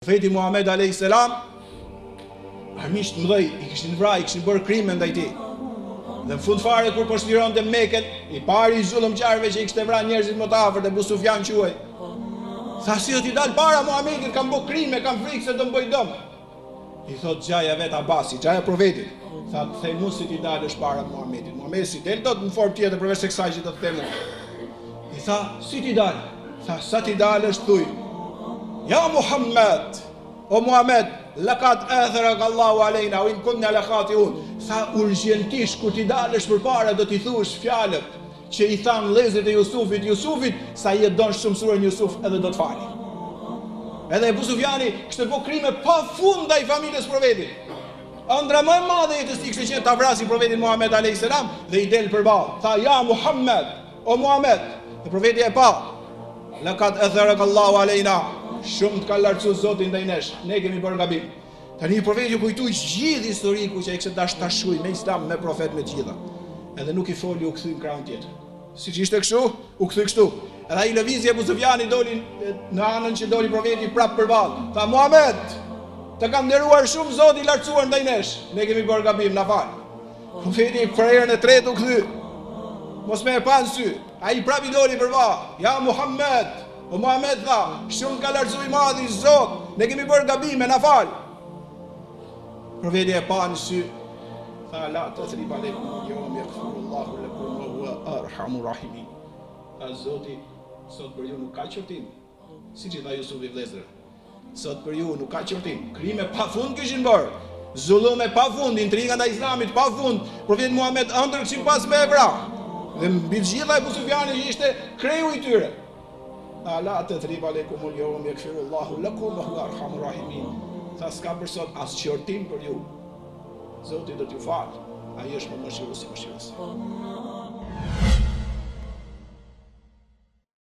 Profeti Muhammed a.s. armisht mëdhej i kishin vrarë, i kishin bërë krime ndaj tij. Dhe në fund fare kur po shlironte Mekën, i pari i zullumqarëve që i kishte vrarë njerëzit më të afërt, Abu Sufjan quhej. Tha si do t'i dal para Muhamedit, kam bërë krime, kam frikë se do më bëj dëm. I thot gjaja vet Abasi, gjaja profetit. Tha thej mu si t'i dalësh para Muhamedit. Muhamedi si del dot në formë tjetër përveç se kësaj që do të them. I tha si t'i dal? Tha sa t'i dalësh thuj. Ja Muhammed, o Muhammed, laqad atharak Allahu alejna wa in kunna la khati'un. Tha urgjentisht kur t'i dalësh përpara do t'i thuash fjalët që i than vëllezërit e Jusufit, sa i e don shumë surën Jusuf edhe do të fali. Edhe Abu Sufjani kishte bërë krime pa fund ndaj familjes profetit. Ëndra më e madhe jetës tij kishte qenë ta vrasë profetin Muhammed alayhis salam dhe i del përballë. Tha ja Muhammed, o Muhammed, dhe profeti e pa. Laqad atharak Allahu alejna. Shumë të ka lartësu Zoti ndaj nesh, ne kemi bërë gabim. Tani profeti ju kujtoi gjithë historiku që ai kishte dashur ta shujë me Islam, me profet, me gjitha. Edhe nuk i foli, u kthye në krahun tjetër. Siç ishte kështu, u kthye kështu. Edhe ai lëvizje Abu Sufjani doli në anën që doli profeti prapë përballë. Tha Muhammed, të ka nderuar shumë Zoti i lartësuar ndaj nesh, ne kemi bërë gabim, na fal. Profeti për herën e tretë u kthye. Mos më e pa në sy. Ai prapë doli përballë. Ja Muhammed, o Muhammed tha, shumë ka lartësuar i madhi Zot, ne kemi bërë gabime, na fal. Profeti e pa në sy. Tha la tasrib aleikum yawm yaghfirullahu lakum wa huwa arhamur rahimin. Tha Zoti, sot për ju nuk ka qortim. Siç i tha Jusufi vëllezër. Sot për ju nuk ka qortim. Krime pafund kishin bërë. Zullume pafund, intriga ndaj Islamit pafund. Profeti Muhammed ëndër sipas me evra. Dhe mbi gjitha Abu Sufjani që ishte kreu i tyre. Tha la tasrib aleikum yawm yaghfirullahu lakum wa huwa arhamur rahimin. Tha s'ka për sot as qortim për ju. Zoti do t'ju falë, ai është më mëshirues i mëshirës.